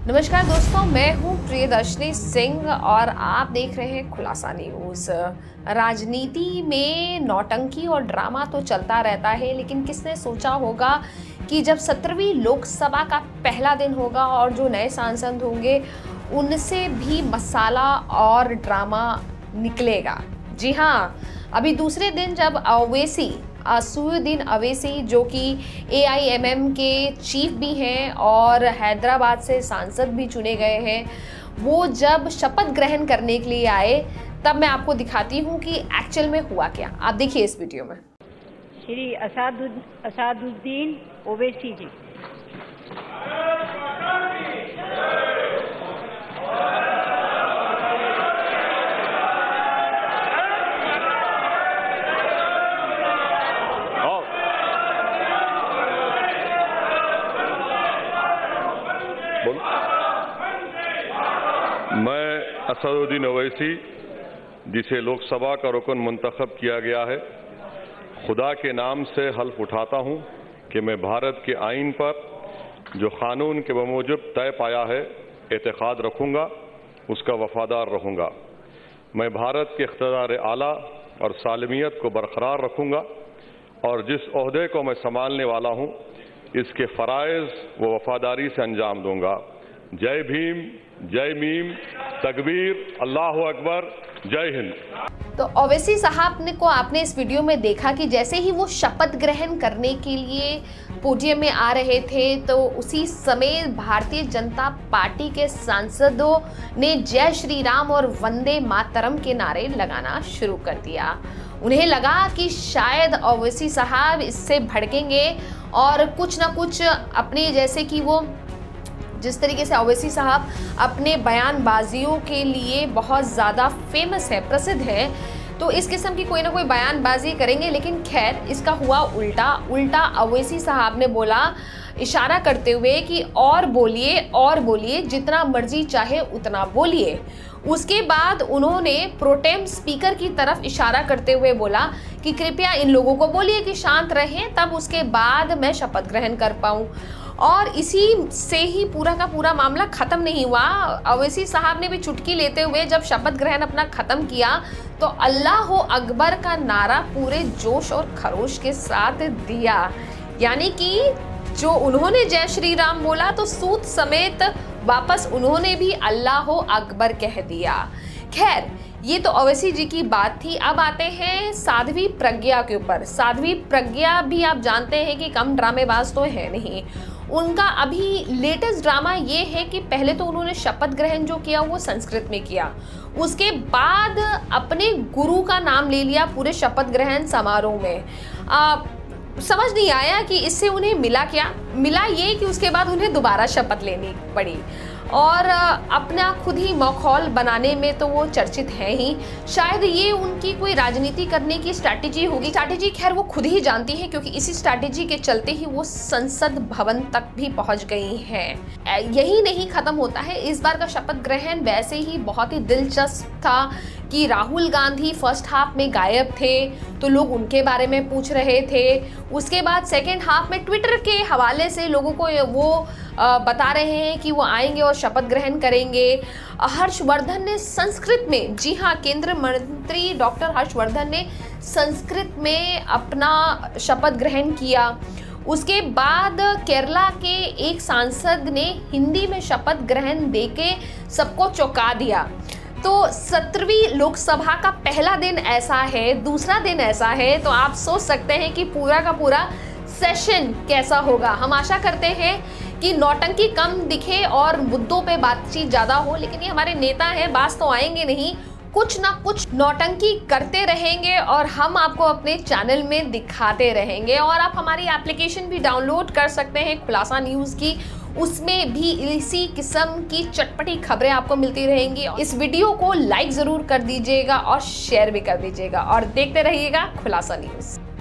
नमस्कार दोस्तों, मैं हूं प्रियदर्शनी सिंह और आप देख रहे हैं खुलासा न्यूज़। राजनीति में नौटंकी और ड्रामा तो चलता रहता है, लेकिन किसने सोचा होगा कि जब 17वीं लोकसभा का पहला दिन होगा और जो नए सांसद होंगे उनसे भी मसाला और ड्रामा निकलेगा। जी हाँ, अभी दूसरे दिन जब असदुद्दीन ओवैसी जो कि AIMM के चीफ भी हैं और हैदराबाद से सांसद भी चुने गए हैं, वो जब शपथ ग्रहण करने के लिए आए तब मैं आपको दिखाती हूँ कि एक्चुअल में हुआ क्या। आप देखिए इस वीडियो में। श्री असदुद्दीन ओवैसी जी। मैं असदुद्दीन ओवैसी, जिसे लोकसभा का रुकन मुंतखब किया गया है, खुदा के नाम से हल्फ उठाता हूं कि मैं भारत के आईन पर जो कानून के बमूजिब तय पाया है एतकाद रखूंगा, उसका वफादार रहूंगा। मैं भारत के इख्तियार आला और सालमियत को बरकरार रखूंगा और जिस ओहदे को मैं संभालने वाला हूं इसके फ़राइज़ व वफादारी से अंजाम दूंगा। जय भीम, जय मीम, तकबीर, अल्लाह अकबर, जय हिंद। तो ओवैसी साहब को आपने इस वीडियो में देखा कि जैसे ही वो शपथ ग्रहण करने के लिए पोडियम में आ रहे थे तो उसी समय भारतीय जनता पार्टी के सांसदों ने जय श्री राम और वंदे मातरम के नारे लगाना शुरू कर दिया। उन्हें लगा कि शायद ओवैसी साहब इससे भड़केंगे और कुछ ना कुछ अपने, जैसे कि वो जिस तरीके से ओवैसी साहब अपने बयानबाजियों के लिए बहुत ज़्यादा फेमस है, प्रसिद्ध है, तो इस किस्म की कोई ना कोई बयानबाजी करेंगे। लेकिन खैर इसका हुआ उल्टा ओवैसी साहब ने बोला, इशारा करते हुए कि और बोलिए, जितना मर्जी चाहे उतना बोलिए। उसके बाद उन्होंने प्रोटेम स्पीकर की तरफ इशारा करते हुए बोला कि कृपया इन लोगों को बोलिए कि शांत रहें, तब उसके बाद मैं शपथ ग्रहण कर पाऊँ। और इसी से ही पूरा का पूरा मामला ख़त्म नहीं हुआ। ओवैसी साहब ने भी चुटकी लेते हुए जब शपथ ग्रहण अपना ख़त्म किया तो अल्लाह अकबर का नारा पूरे जोश और खरोश के साथ दिया। यानी कि जो उन्होंने जय श्री राम बोला तो सूद समेत वापस उन्होंने भी अल्लाह अकबर कह दिया। खैर, ये तो ओवैसी जी की बात थी। अब आते हैं साध्वी प्रज्ञा के ऊपर। साध्वी प्रज्ञा भी आप जानते हैं कि कम ड्रामेबाज तो है नहीं। उनका अभी लेटेस्ट ड्रामा ये है कि पहले तो उन्होंने शपथ ग्रहण जो किया वो संस्कृत में किया, उसके बाद अपने गुरु का नाम ले लिया पूरे शपथ ग्रहण समारोह में। समझ नहीं आया कि इससे उन्हें मिला क्या। मिला ये कि उसके बाद उन्हें दोबारा शपथ लेनी पड़ी और अपना खुद ही माहौल बनाने में तो वो चर्चित है ही। शायद ये उनकी कोई राजनीति करने की स्ट्रैटेजी होगी। स्ट्रैटेजी खैर वो खुद ही जानती है, क्योंकि इसी स्ट्रैटेजी के चलते ही वो संसद भवन तक भी पहुंच गई हैं। यही नहीं खत्म होता है, इस बार का शपथ ग्रहण वैसे ही बहुत ही दिलचस्प था कि राहुल गांधी फर्स्ट हाफ में गायब थे तो लोग उनके बारे में पूछ रहे थे। उसके बाद सेकेंड हाफ में ट्विटर के हवाले से लोगों को वो बता रहे हैं कि वो आएंगे और शपथ ग्रहण करेंगे। हर्षवर्धन ने संस्कृत में, जी हाँ, केंद्रीय मंत्री डॉक्टर हर्षवर्धन ने संस्कृत में अपना शपथ ग्रहण किया। उसके बाद केरला के एक सांसद ने हिंदी में शपथ ग्रहण देके सबको चौंका दिया। तो 17वीं लोकसभा का पहला दिन ऐसा है, दूसरा दिन ऐसा है, तो आप सोच सकते हैं कि पूरा का पूरा सेशन कैसा होगा। हम आशा करते हैं कि नौटंकी कम दिखे और मुद्दों पे बातचीत ज़्यादा हो, लेकिन ये हमारे नेता हैं, बास तो आएंगे नहीं, कुछ ना कुछ नौटंकी करते रहेंगे और हम आपको अपने चैनल में दिखाते रहेंगे। और आप हमारी एप्लीकेशन भी डाउनलोड कर सकते हैं खुलासा न्यूज़ की, उसमें भी इसी किस्म की चटपटी खबरें आपको मिलती रहेंगी। इस वीडियो को लाइक ज़रूर कर दीजिएगा और शेयर भी कर दीजिएगा और देखते रहिएगा खुलासा न्यूज़।